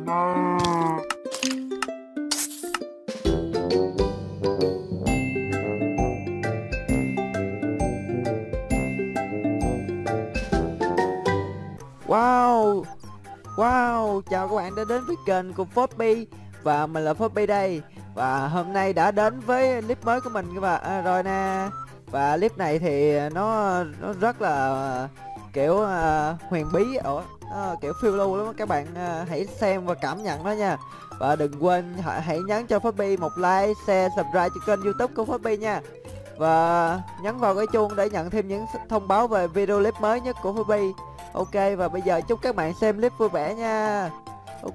Wow, wow, chào các bạn đã đến với kênh của Phobby. Và mình là Phobby đây. Và hôm nay đã đến với clip mới của mình các bạn rồi nè. Và clip này thì nó rất là kiểu huyền bí, kiểu phiêu lưu lắm các bạn. Hãy xem và cảm nhận đó nha. Và đừng quên hãy nhấn cho Phobby một like, share, subscribe cho kênh YouTube của Phobby nha. Và nhấn vào cái chuông để nhận thêm những thông báo về video clip mới nhất của Phobby. Ok, và bây giờ chúc các bạn xem clip vui vẻ nha. Ok.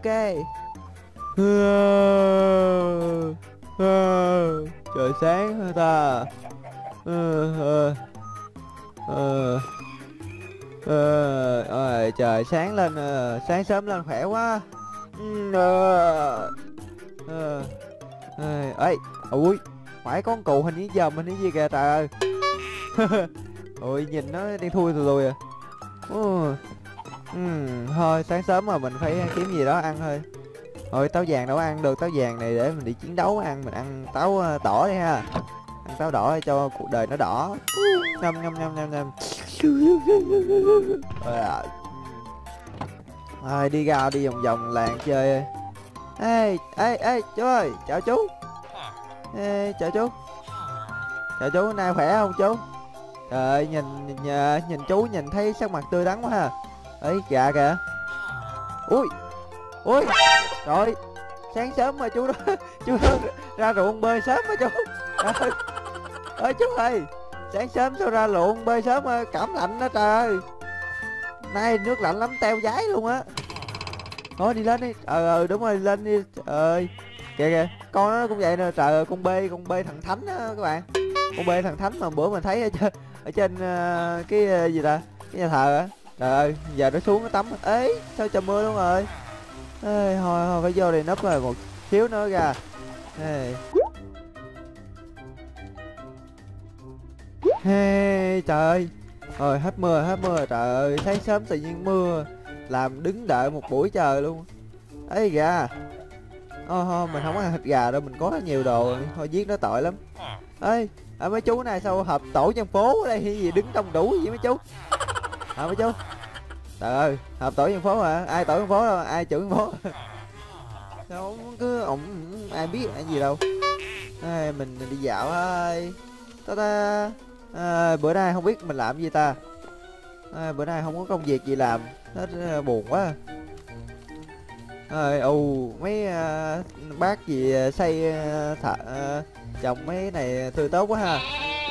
Trời sáng hả ta? Trời sáng lên, sáng sớm lên khỏe quá. Ê, ui, phải con cụ hình như giờ mình cái gì kìa trời ơi. Ôi nhìn nó đang thui rồi à. Thôi sáng sớm mà mình phải kiếm gì đó ăn thôi. Thôi táo vàng đâu ăn được, táo vàng này để mình đi chiến đấu ăn, mình ăn táo đỏ đi ha. Ăn táo đỏ cho cuộc đời nó đỏ. Ngâm ngâm ngâm ngâm ngâm. Thôi đi ra đi vòng vòng làng chơi. Ê chú ơi, chào chú. Ê, chào chú. Chào chú, nay khỏe không chú? Trời ơi, nhìn chú nhìn thấy sắc mặt tươi tắn quá ha. Ấy gà kìa. Ui trời, sáng sớm mà chú đó chú đó ra ruộng bơi sớm mà chú. Ơi chú ơi, sáng sớm sao ra ruộng bơi sớm, cảm lạnh đó trời ơi. Nay nước lạnh lắm, teo dái luôn á. Thôi đi lên đi. Đúng rồi, lên đi. Ơi kìa kìa, con nó cũng vậy nè trời ơi, con bê thằng Thánh á các bạn. Con bê thằng Thánh mà bữa mình thấy ở trên cái gì ta, cái nhà thờ á. Trời ơi, giờ nó xuống nó tắm. Ấy sao trời mưa luôn rồi. Ê, thôi phải vô đây nấp rồi một xíu nữa ra. Hey, trời ơi. Rồi hết mưa trời ơi, sáng sớm tự nhiên mưa làm đứng đợi một buổi trời luôn. Ấy gà. Mình không có ăn thịt gà đâu, mình có nhiều đồ thôi, giết nó tội lắm. Ê, mấy chú này sao họp tổ dân phố ở đây hay gì đứng đông đủ vậy mấy chú? Mấy chú. Trời ơi, họp tổ dân phố hả? Ai tổ dân phố đâu, ai trưởng dân phố? Sao cứ ổng ai biết ai gì đâu. Mình đi dạo thôi. Bữa nay không biết mình làm gì ta. Bữa nay không có công việc gì làm, nó buồn quá. Mấy bác gì xây trồng mấy này tươi tốt quá ha.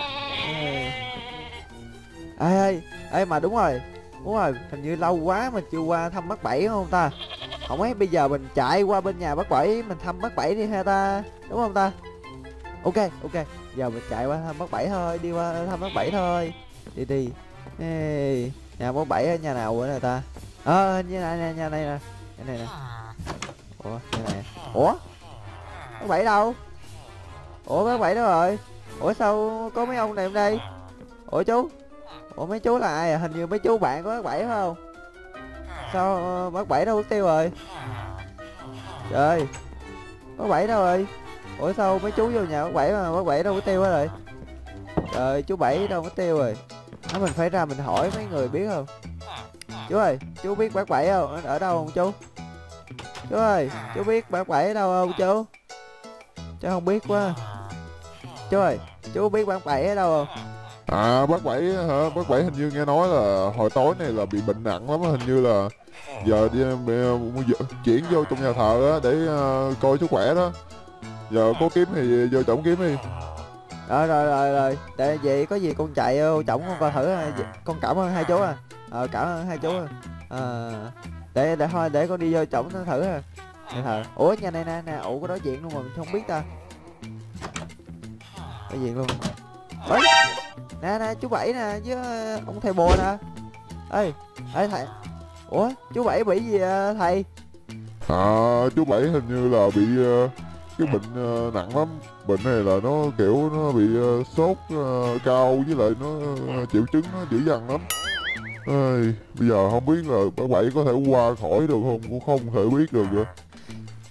Ê mà đúng rồi, hình như lâu quá mình chưa qua thăm bác Bảy không ta? Không ấy, bây giờ mình chạy qua bên nhà bác Bảy mình thăm bác Bảy đi ha ta, đúng không ta? Ok, giờ mình chạy qua thăm bác Bảy thôi, đi qua thăm bác Bảy thôi. Đi. Nhà bác Bảy ở nhà nào nữa nè ta? Như này nè, nhà này nè. Nhà này nè. Nhà này. Bác Bảy đâu? Bác Bảy đâu rồi? Sao có mấy ông này ở đây? Chú. Mấy chú là ai à? Hình như mấy chú bạn của bác Bảy phải không? Sao bác Bảy đâu mất tiêu rồi? Trời, bác Bảy đâu rồi? Sao mấy chú vô nhà bác Bảy mà bác Bảy đâu có tiêu hết rồi? Trời, chú Bảy đâu mất tiêu rồi? Mình phải ra mình hỏi mấy người biết không? Chú ơi, chú biết bác Bảy không? Ở đâu không chú? Chú ơi, chú biết bác Bảy ở đâu không chú? Chú không biết quá. Chú ơi, chú biết bác Bảy ở đâu không? Bác Bảy hả? Bác Bảy hình như nghe nói là hồi tối này là bị bệnh nặng lắm, hình như là giờ đi chuyển vô trong nhà thờ á để coi sức khỏe đó. Giờ có kiếm thì vô chổng kiếm đi. Rồi, để vậy có gì con chạy vô chổng con coi thử. Con cảm ơn hai chú à. Cảm ơn hai chú à. Để thôi để con đi vô chổng nó thử ha. Nhà này nè, có đối diện luôn mà mình không biết ta. Đối diện luôn. Nè chú Bảy nè với ông thầy bùa nè. Ê thầy. Chú Bảy bị gì thầy? Chú Bảy hình như là bị cái bệnh nặng lắm. Bệnh này là nó kiểu nó bị sốt cao, với lại nó triệu chứng nó dữ dằn lắm. Bây giờ không biết là bác Bảy có thể qua khỏi được không, cũng không thể biết được nữa.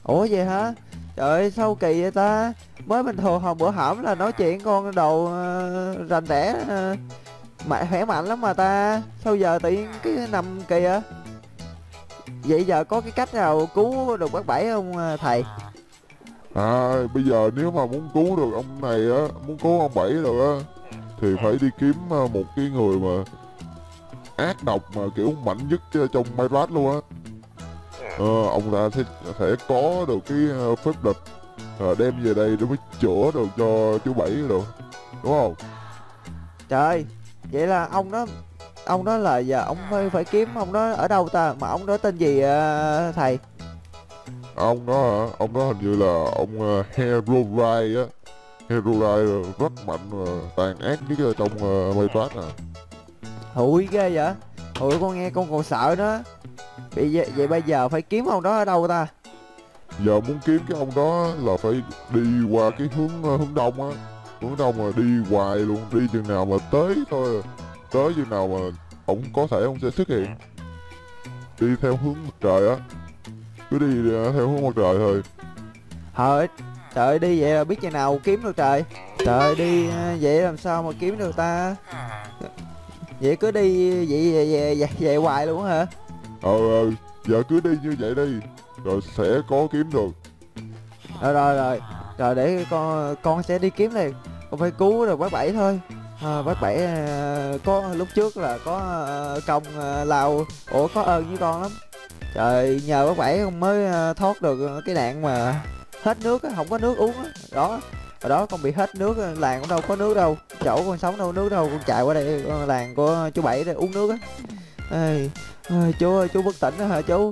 Ủa vậy hả? Trời ơi sao kỳ vậy ta? Mới bình thường hồi bữa hổm là nói chuyện con đồ rành rẽ mẹ khỏe mạnh lắm mà ta. Sao giờ tự nhiên cái nằm kỳ vậy? Vậy giờ có cái cách nào cứu được bác Bảy không thầy? Bây giờ nếu mà muốn cứu được ông này á, muốn cứu ông Bảy rồi á, thì phải đi kiếm một cái người mà ác độc mà kiểu mạnh nhất trong Minecraft luôn á. Ông ta sẽ có được cái phép lực đem về đây để mới chữa được cho chú Bảy được, đúng không? Trời, vậy là ông đó là giờ ông phải kiếm ông đó ở đâu ta? Mà ông đó tên gì thầy? Ông đó hả? Ông đó hình như là ông Herobrine á. Herobrine rất mạnh và tàn ác nhất ở trong Minecraft à. Hụi ghê vậy? Hụi con nghe con còn sợ nữa. Vậy bây giờ phải kiếm ông đó ở đâu ta? Giờ muốn kiếm cái ông đó là phải đi qua cái hướng đông á. Hướng đông mà đi hoài luôn, đi chừng nào mà tới thôi. Tới chừng nào mà ông có thể ông sẽ xuất hiện. Đi theo hướng mặt trời á. Cứ đi theo hướng mặt trời thôi. Trời trời đi vậy là biết chừng nào kiếm được trời. Trời đi vậy làm sao mà kiếm được ta? Vậy cứ đi vậy hoài luôn hả? Giờ cứ đi như vậy đi. Rồi sẽ có kiếm được. Rồi rồi để con sẽ đi kiếm liền. Con phải cứu được bác Bảy thôi. Bác Bảy có lúc trước là có công lao có ơn với con lắm. Trời nhờ bác Bảy con mới thoát được cái nạn mà hết nước á, không có nước uống á. Đó hồi đó con bị hết nước, làng cũng đâu có nước đâu, chỗ con sống đâu có nước đâu, con chạy qua đây làng của chú Bảy để uống nước á. Ê, chú ơi chú bất tỉnh đó hả chú?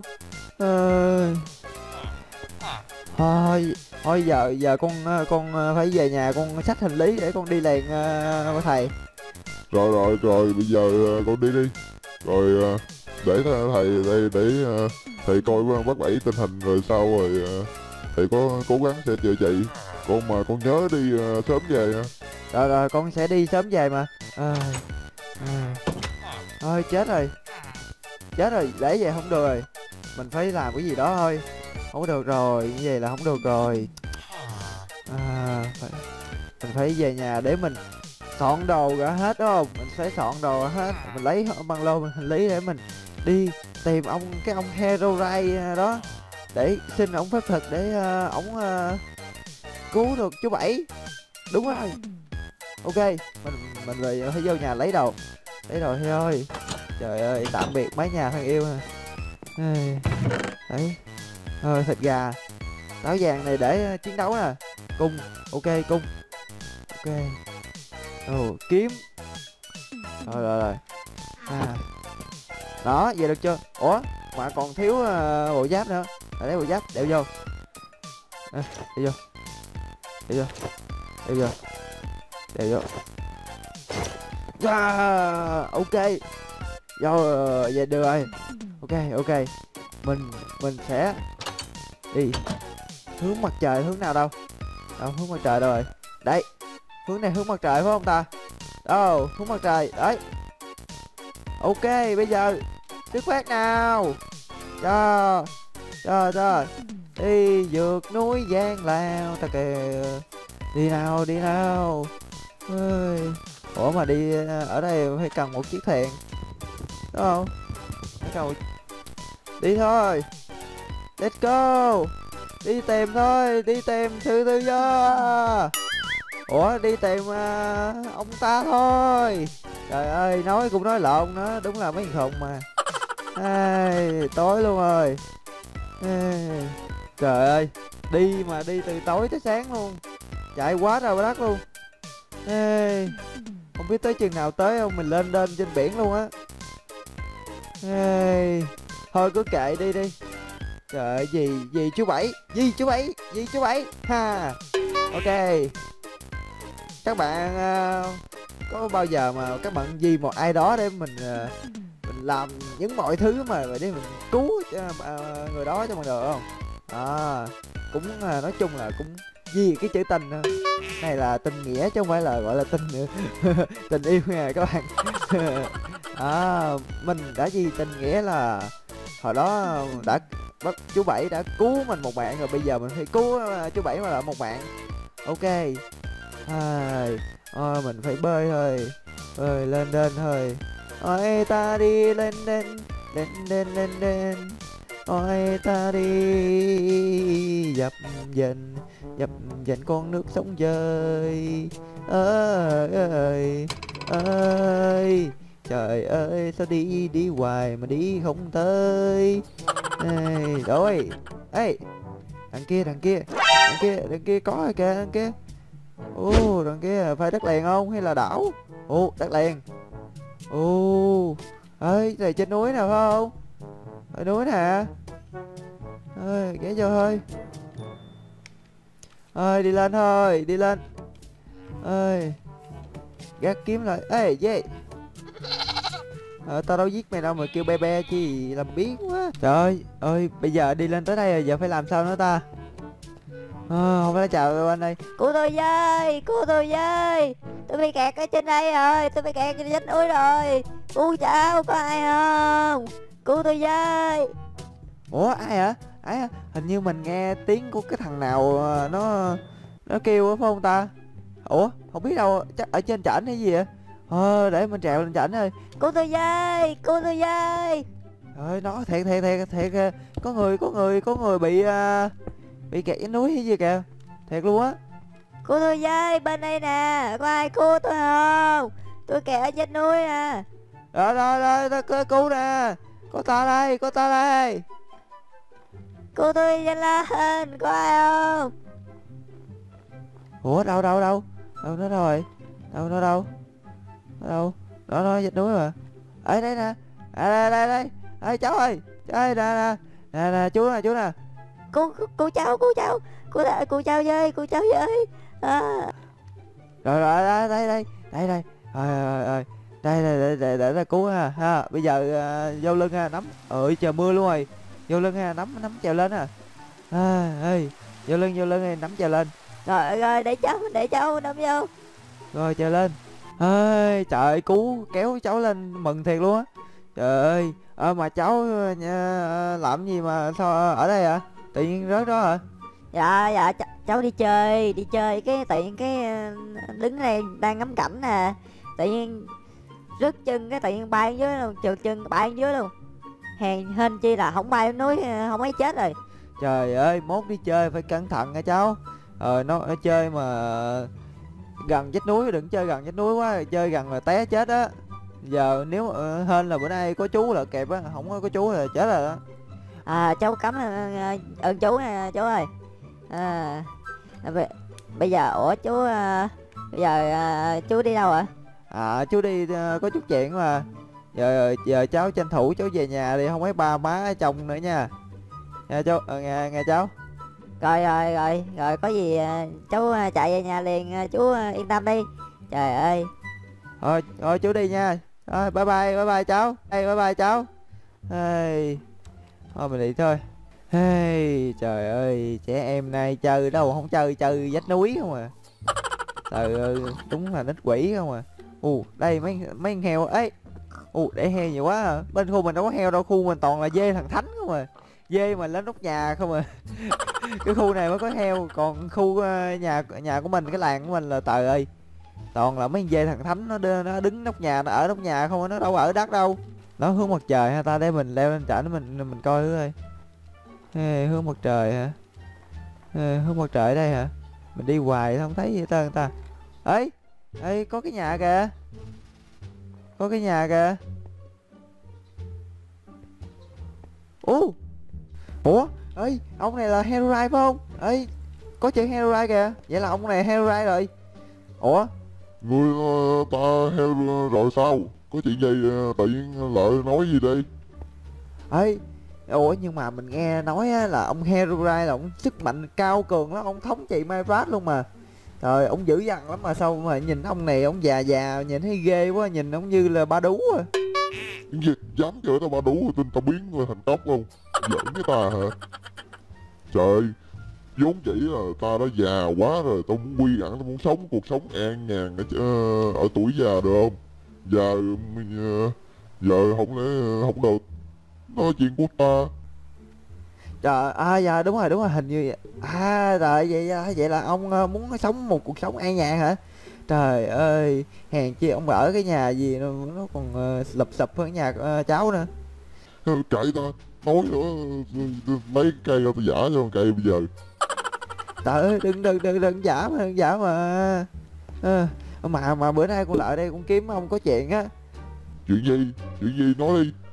Thôi giờ con phải về nhà con xách hành lý để con đi liền thầy. Rồi bây giờ con đi đi. Rồi để thầy đây để thầy coi bác Bảy tình hình rồi sau rồi thầy có cố gắng sẽ chữa trị. Con nhớ đi sớm về nha. Rồi con sẽ đi sớm về mà. Thôi chết rồi để về không được rồi, mình phải làm cái gì đó thôi, không có được rồi, như vậy là không được rồi. Mình phải về nhà để mình soạn đồ ra hết, đúng không? Mình phải soạn đồ ra hết, mình lấy băng lô hành lý để mình đi tìm cái ông Herobrine đó để xin ổng phép thuật để ổng cứu được chú Bảy. Đúng rồi. Ok, mình về phải vô nhà lấy đồ thôi. Trời ơi, tạm biệt mái nhà thân yêu. Đấy, thịt gà táo vàng này để chiến đấu nè. Cung, ok. Kiếm. Rồi. Đó, vậy được chưa? Ủa, mà còn thiếu bộ giáp nữa. Lấy bộ giáp đeo vô. Đeo vô. Ok. Rồi, vậy được rồi. Ok. Mình sẽ đi hướng mặt trời, hướng nào đâu? Hướng mặt trời đâu rồi? Đấy. Hướng này hướng mặt trời phải không ta? Đâu, hướng mặt trời. Đấy. Ok, bây giờ xuất phát nào. Cho. Đi vượt núi Giang Lao ta kìa. Đi nào. Ủa mà đi ở đây phải cần một chiếc thuyền, đúng không? Đi thôi. Let's go. Đi tìm thôi, đi tìm thư tư do. Ủa đi tìm ông ta thôi. Trời ơi, nói cũng nói lộn nữa, đúng là mấy thằng khùng mà. Tối luôn rồi. Trời ơi, đi từ tối tới sáng luôn, chạy quá trời đất luôn. Không biết tới chừng nào tới không, mình lên trên biển luôn á. Thôi cứ kệ đi. Trời ơi, gì chú Bảy ha. Ok, các bạn có bao giờ mà các bạn vì một ai đó để mình làm những mọi thứ mà để mình cứu người đó cho mình được không? Cũng nói chung là cũng vì cái chữ tình thôi. Này là tình nghĩa chứ không phải là gọi là tình tình yêu nha các bạn. Mình đã vì tình nghĩa là hồi đó đã chú Bảy đã cứu mình một mạng rồi, bây giờ mình phải cứu chú Bảy mà lại một mạng. Ok. Mình phải bơi thôi. Bơi lên thôi. Ôi ta đi lên lên. Ôi ta đi dập dành con nước sống dơi. Ơi trời ơi, sao đi hoài mà đi không tới. Rồi. Ê, đằng kia có rồi kìa, đằng kia. Đằng kia phải đất liền không hay là đảo? Đất liền. Ơi, này trên núi nào phải không? Ở núi nè. Ghé vô thôi. Đi lên thôi, đi lên. Gác kiếm lại. Yeah. Tao đâu giết mày đâu mà kêu be chi làm biến quá. Trời ơi, bây giờ đi lên tới đây rồi, giờ phải làm sao nữa ta? Không phải chào anh ơi. Cứu tôi với. Tôi bị kẹt ở trên đây rồi, tôi bị kẹt trên vách núi rồi. Cứu cháu, có ai không? Cứu tôi với. Ủa ai hả? Hình như mình nghe tiếng của cái thằng nào nó kêu á phải không ta? Ủa không biết đâu, chắc ở trên trển hay gì vậy? Để mình trèo lên trển thôi. Cứu tôi với. Nó thiệt có người bị kẹt dưới núi hay gì kìa, thiệt luôn á. Cứu tôi với, bên đây nè, có ai cứu tôi không? Tôi kẹt ở vách núi nè. Rồi cứu nè, có ta đây. Cứu tôi nhanh lên, có ai không? Ủa đâu nó rồi? Đâu nó vách núi mà. Đây nè. Đây cháu ơi, nè chú nè. Cứu cháu với. Rồi đây. Đây để cứu ha. Bây giờ vô lưng ha, nắm. Trời mưa luôn rồi. Vô lưng ha, nắm trèo lên ha. Vô lưng nắm trèo lên. Rồi để cháu nắm vô. Rồi trèo lên. Trời cứu kéo cháu lên mừng thiệt luôn á. Trời ơi, mà cháu làm gì mà sao ở đây hả? Tự nhiên rớt đó hả? Dạ cháu đi chơi cái tự nhiên cái đứng đây đang ngắm cảnh nè, tự nhiên rớt chân cái tự nhiên bay dưới luôn, trượt chân bay dưới luôn. Hên chi là không bay núi, không ấy chết rồi. Trời ơi, mốt đi chơi phải cẩn thận nha cháu. Nó chơi mà gần vách núi, đừng chơi gần vách núi quá, chơi gần là té chết á. Giờ nếu hên là bữa nay có chú là kẹp á, không có chú là chết rồi đó. Cháu cảm ơn chú nè chú ơi. Bây giờ chú bây giờ chú đi đâu ạ? Chú đi có chút chuyện mà. Giờ cháu tranh thủ cháu về nhà đi, không mấy ba má ở chồng nữa nha. Nha chú, nghe cháu. Rồi có gì cháu chạy về nhà liền, chú yên tâm đi. Trời ơi. Thôi chú đi nha. Bye bye cháu. Bye bye cháu. Thôi mình đi thôi. Trời ơi, trẻ em nay chơi đâu không chơi vách núi không à. Trời ơi, đúng là nít quỷ không à. Đây mấy con heo ấy. Để heo nhiều quá à. Bên khu mình đâu có heo đâu, khu mình toàn là dê thằng Thánh không à. Dê mà lên nóc nhà không à. Cái khu này mới có heo, còn khu nhà của mình, cái làng của mình là trời ơi, toàn là mấy dê thằng Thánh, nó đứng nóc nhà, nó ở nóc nhà không, nó đâu ở đất đâu. Nó hướng mặt trời ha ta, để mình leo lên trển mình coi thử coi. Hướng mặt trời hả? Hướng mặt trời ở đây hả? Mình đi hoài không thấy gì ta. Ê, có cái nhà kìa. Ủa, ông này là Herobrine phải không? Có chữ Herobrine kìa. Vậy là ông này Herobrine rồi. Ủa? Người ta heo rồi sao? Có chuyện gì tự nhiên lại nói gì đi? Ủa nhưng mà mình nghe nói á, là ông Herobrine là ông sức mạnh cao cường lắm, ông thống trị Minecraft luôn mà. Trời, ông dữ dằn lắm mà sao mà nhìn ông này, ông già nhìn thấy ghê quá, nhìn ông như là ba đú à. Cái gì? Dám kêu tao ba đú, tin tao biến người thành cóc không? Giỡn với ta hả? Trời, vốn chỉ là ta đã già quá rồi, tao muốn quy ẩn, tao muốn sống cuộc sống an nhàn ở tuổi già được không? Giờ không lẽ không được nói chuyện của ta. Trời, dạ đúng rồi, hình như vậy. Rồi vậy là ông muốn sống một cuộc sống an nhàn hả? Trời ơi, hèn chi ông ở cái nhà gì nó còn lụp xụp hơn nhà cháu nữa. Kệ ta, nói nữa, lấy cái cây ra tôi giả cho con cây bây giờ. Trời ơi, đừng giả mà, đừng giả mà. Mà bữa nay con lại đây con kiếm ông có chuyện á. Chuyện gì nói đi.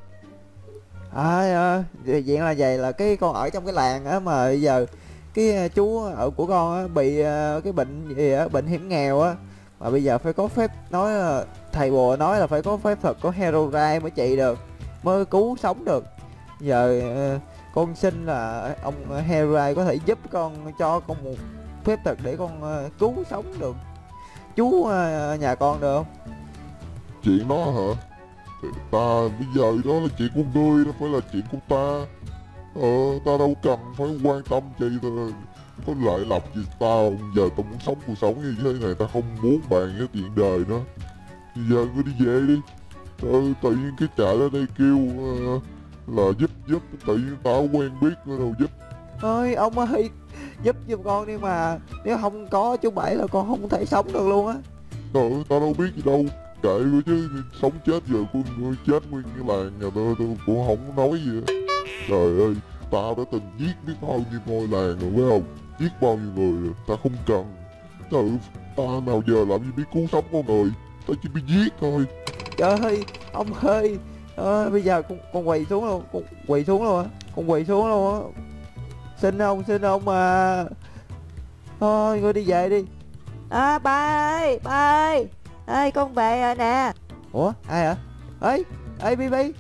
Chuyện là vậy, là cái con ở trong cái làng á, mà bây giờ cái chú ở của con á bị cái bệnh gì á, bệnh hiểm nghèo á, mà bây giờ phải có phép nói thầy bùa nói là phải có phép thuật, có Herobrine mới trị được, mới cứu sống được. Giờ con xin là ông Herobrine có thể giúp con, cho con một phép thuật để con cứu sống được chú nhà con được không? Chuyện đó hả? Ta bây giờ đó là chuyện của ngươi, đó phải là chuyện của ta. Ta đâu cần phải quan tâm chi ta có lợi lộc gì tao. Giờ tao muốn sống cuộc sống như thế này, ta không muốn bàn cái chuyện đời nữa. Bây giờ ngươi đi về đi. Tự nhiên cái chạy ra đây kêu là giúp tự nhiên tao quen biết nữa đâu giúp. Ơi ông ơi, giúp giùm con đi mà, nếu không có chú Bảy là con không thể sống được luôn á. Tao đâu biết gì đâu, kệ ngươi chứ, sống chết giờ con chết nguyên cái làng nhà tôi cũng không nói gì hết. Trời ơi, tao đã từng giết biết bao nhiêu ngôi làng rồi phải không, giết bao nhiêu người rồi, ta không cần. Ta nào giờ làm gì biết cứu sống con người, ta chỉ biết giết thôi. Trời ơi ông ơi, bây giờ con quỳ xuống luôn, con quỳ xuống luôn á, con quỳ xuống luôn á. Xin ông mà. Thôi ngươi đi về đi. Ba ơi, ơi con về rồi nè. Ủa ai hả? Ê Bibi,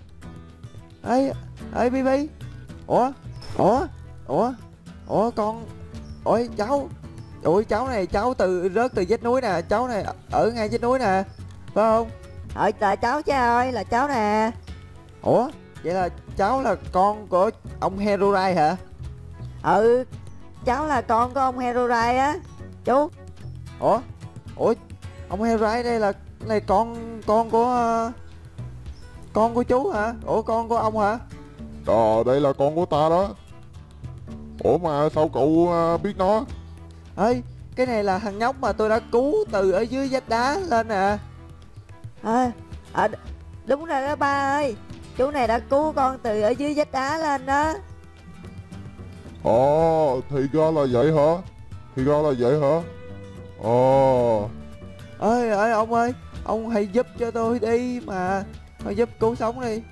ê Bibi. Ủa con, ôi cháu, ôi cháu này cháu rớt từ vách núi nè, cháu này ở ngay vách núi nè, phải không? Là cháu chứ ơi, là cháu nè. Ủa vậy là cháu là con của ông Herobrine hả? Cháu là con của ông Herobrine á chú. Ủa ông Herobrine đây là này con của chú hả? Ủa con của ông hả? Đây là con của ta đó. Ủa mà sao cậu biết nó? Ê, cái này là thằng nhóc mà tôi đã cứu từ ở dưới vách đá lên nè. Đúng rồi đó ba ơi, chú này đã cứu con từ ở dưới vách đá lên đó. Thì ra là vậy hả? Ơi ông ơi, ông hãy giúp cho tôi đi mà, hãy giúp cứu sống đi.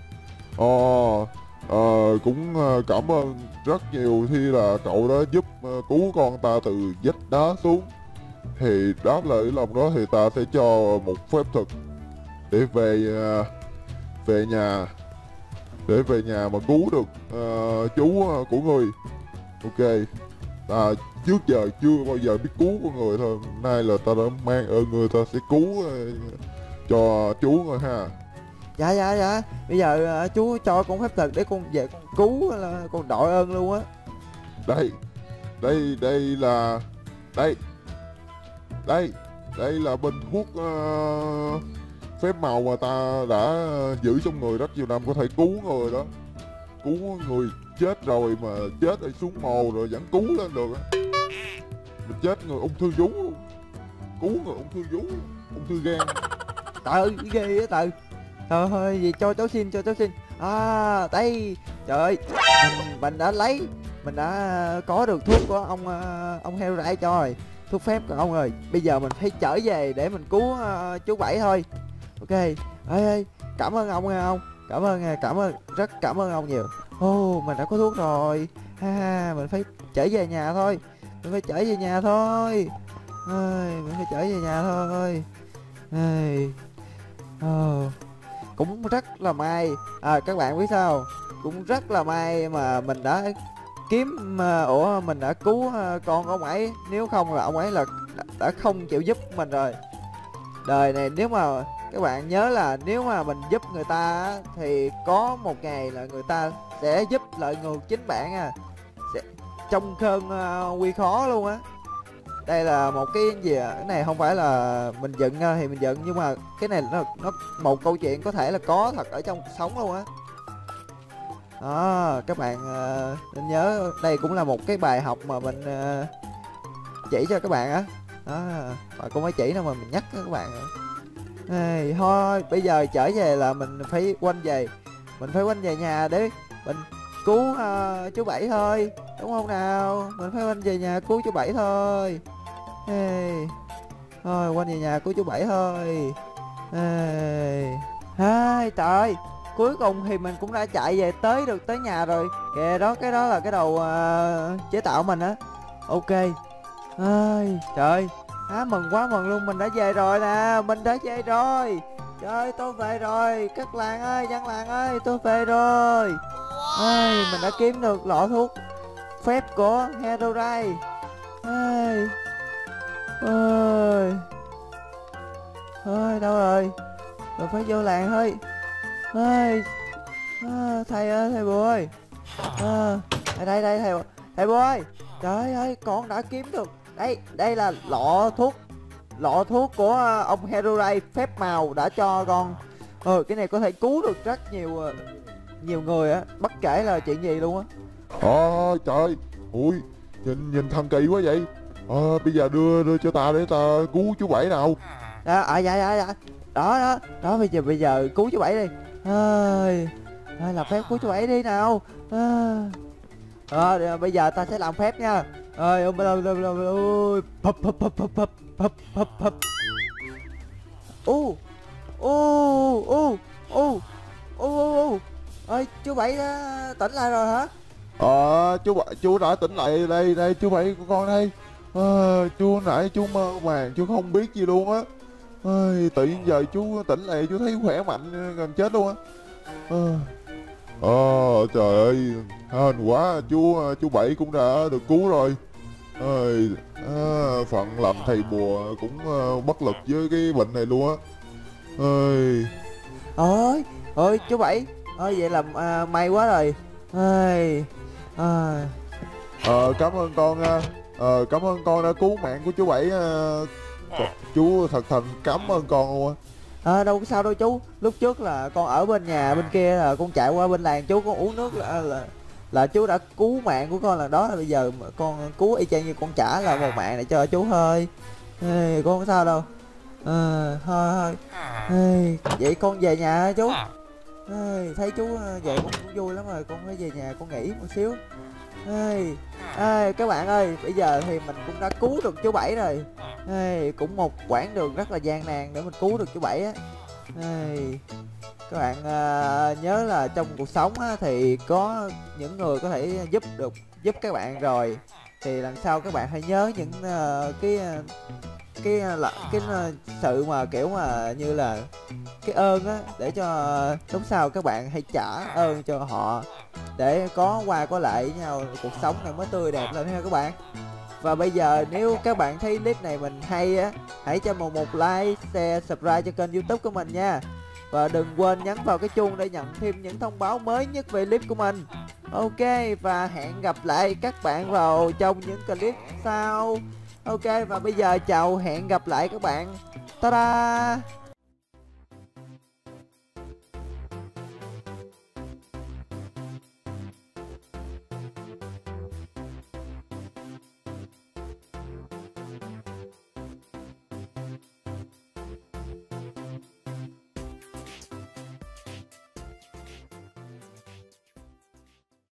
Cũng cảm ơn rất nhiều khi là cậu đã giúp cứu con ta từ vách đá xuống. Thì đáp lại lòng đó thì ta sẽ cho một phép thuật để về nhà mà cứu được chú của người. Ok, ta trước giờ chưa bao giờ biết cứu con người thôi, nay là ta đã mang ơn người, ta sẽ cứu cho chú rồi ha. Dạ bây giờ chú cho con phép thuật để con về con cứu, là con đội ơn luôn á. Đây là bình thuốc phép màu mà ta đã giữ trong người rất nhiều năm, có thể cứu người đó, cứu người chết rồi mà chết rồi xuống mồ rồi vẫn cứu lên được á. Mình chết người ung thư vú luôn, cứu người ung thư vú, ung thư gan. Trời ơi ghê á trời. Trời ơi gì, cho cháu xin. Đây trời ơi, mình đã có được thuốc của ông Herobrine cho rồi, thuốc phép của ông rồi. Bây giờ mình phải trở về để mình cứu chú Bảy thôi. Ok. Ê cảm ơn ông nghe ông, rất cảm ơn ông nhiều. Mình đã có thuốc rồi. Mình phải trở về nhà thôi. Cũng rất là may, các bạn biết sao, cũng rất là may mà mình đã mình đã cứu con ông ấy, nếu không là ông ấy là đã không chịu giúp mình rồi. Đời này nếu mà các bạn nhớ là nếu mà mình giúp người ta á, thì có một ngày là người ta sẽ giúp lại ngược chính bạn sẽ trong cơn nguy khó luôn á. Đây là một cái gì cái này không phải là mình dựng thì mình dựng, nhưng mà cái này nó một câu chuyện có thể là có thật ở trong cuộc sống luôn á. Đó, các bạn nên nhớ đây cũng là một cái bài học mà mình chỉ cho các bạn á. Đó, mà cũng mới chỉ đâu mà mình nhắc các bạn. Ê, thôi bây giờ trở về là mình phải quanh về, mình phải quanh về nhà để mình cứu chú Bảy thôi, đúng không nào? Mình phải quanh về nhà cứu chú Bảy thôi. Ê, thôi quanh về nhà cứu chú Bảy thôi. Ê, hai trời, cuối cùng thì mình cũng đã chạy về tới nhà rồi kìa. Đó, cái đó là cái đầu chế tạo mình á. Ok. Ơi trời, mừng quá mừng luôn, mình đã về rồi nè, mình đã về rồi. Trời, tôi về rồi, các làng ơi, dân làng ơi, tôi về rồi. Ơi, mình đã kiếm được lọ thuốc phép của Herobrine. Ơi, ơi, ơi, đâu rồi? Mình phải vô làng thôi. Ơi, thầy ơi, thầy bùa ơi. Đây đây thầy bùa ơi. Trời ơi, con đã kiếm được. Đây là lọ thuốc của ông Herobrine phép màu đã cho con. Cái này có thể cứu được rất nhiều người á, bất kể là chuyện gì luôn á. Trời, ui, nhìn thần kỳ quá vậy. Bây giờ đưa cho ta để ta cứu chú Bảy nào. Dạ. Đó, bây giờ cứu chú Bảy đi. Làm phép cứu chú Bảy đi nào. Bây giờ ta sẽ làm phép nha. Chú Bảy đã tỉnh lại rồi hả? Chú đã tỉnh lại. Đây chú Bảy của con đây. Chú nãy chú mơ màng, chú không biết gì luôn á. Tự nhiên giờ chú tỉnh lại, chú thấy khỏe mạnh gần chết luôn á. Trời ơi, hên quá, chú Bảy cũng đã được cứu rồi. Phận làm thầy bùa cũng bất lực với cái bệnh này luôn á. Ôi chú Bảy, vậy là may quá rồi. Cảm ơn con, cảm ơn con đã cứu mạng của chú Bảy. Chú thật thành cảm ơn con luôn á. Đâu có sao đâu chú. Lúc trước là con ở bên nhà bên kia, là con chạy qua bên làng chú, con uống nước là chú đã cứu mạng của con lần đó. Bây giờ con cứu y chang như con trả lại một mạng để cho chú thôi. Con không sao đâu. Thôi. Vậy con về nhà hả chú? Thấy chú vậy con cũng vui lắm rồi, con phải về nhà con nghỉ một xíu. Các bạn ơi, bây giờ thì mình cũng đã cứu được chú Bảy rồi. Cũng một quãng đường rất là gian nan để mình cứu được chú Bảy á. Các bạn nhớ là trong cuộc sống á, thì có những người có thể giúp các bạn rồi, thì lần sau các bạn hãy nhớ những cái sự mà kiểu mà như là cái ơn á, để cho lúc sau các bạn hãy trả ơn cho họ, để có qua có lại với nhau, cuộc sống này mới tươi đẹp lên ha các bạn. Và bây giờ nếu các bạn thấy clip này mình hay á, hãy cho một like, share, subscribe cho kênh YouTube của mình nha. Và đừng quên nhấn vào cái chuông để nhận thêm những thông báo mới nhất về clip của mình. Ok, và hẹn gặp lại các bạn vào trong những clip sau. Ok, và bây giờ chào, hẹn gặp lại các bạn. Ta-da!